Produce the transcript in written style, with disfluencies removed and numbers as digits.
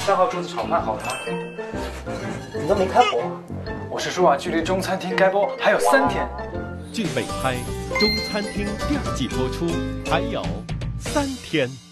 3号桌子炒饭好了吗？ 你都没开火。 我是说啊，距离中餐厅开播还有3天。 据美拍，中餐厅第2季播出还有3天。